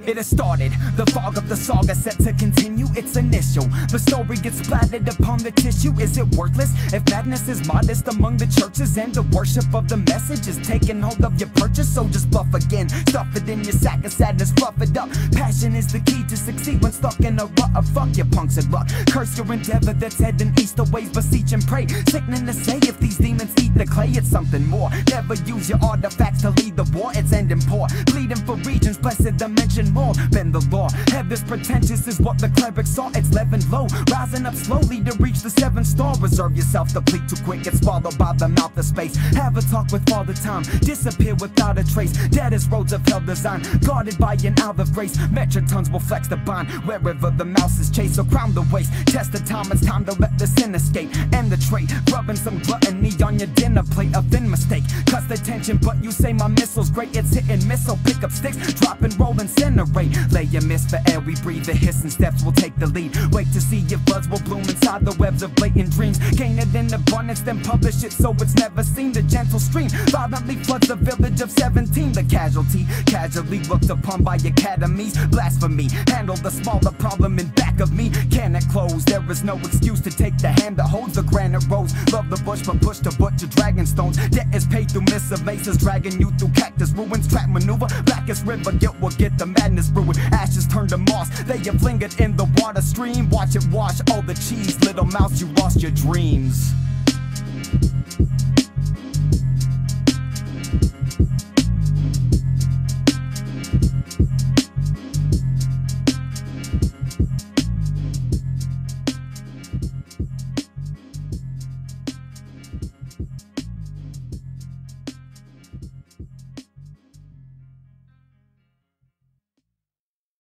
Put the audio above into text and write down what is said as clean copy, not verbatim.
It has started, the fog of the saga set to continue its initial. The story gets splattered upon the tissue. Is it worthless if madness is modest among the churches and the worship of the message is taking hold of your purchase? So just bluff again, stuff it in your sack of sadness, fluff it up. Passion is the key to succeed when stuck in a rut of fuck your punks and luck. Curse your endeavor that's heading east, always beseech and pray. Sickening to say if these demons eat the clay, it's something more. Never use your artifacts to lead the war, it's ending poor. Bleeding for regions, blessed dimension more than the law. Heaven's pretentious is what the clerics saw. It's leavened low, rising up slowly to reach the 7th star. Reserve yourself to plead too quick, get swallowed by the mouth of space. Have a talk with Father Time, disappear without a trace. Dead as roads of hell designed, guarded by an owl of grace. Metrotons will flex the bind wherever the mouse is chased. So crown the waste, test the time, it's time to let the sin escape. And the trait, rubbing some gluttony on your dinner plate. A thin mistake, cuts the tension, but you say my missile's great. It's hit and miss, so pick up sticks, drop and roll, incinerate. Lay your mist for air we breathe, the hissing steps will take the lead. Wait to see if buds will bloom inside the webs of blatant dreams. Gain it in abundance, then publish it so it's never seen. The gentle stream violently floods the village of 17. The casualty, casually looked upon by academies. Blasphemy, handle the smaller problem in back of me. Can it close? There is no excuse to take the hand that holds the granite rose. Love the bush, but push to butcher dragon stones. Debt is paid through miscellaneous, dragging you through cactus ruins. Trap maneuver, blackest river, guilt will get the madness brewing. Ashes turn to moss, they have lingered in the water stream. Watch it wash all the cheese, little mouse, you lost your dreams.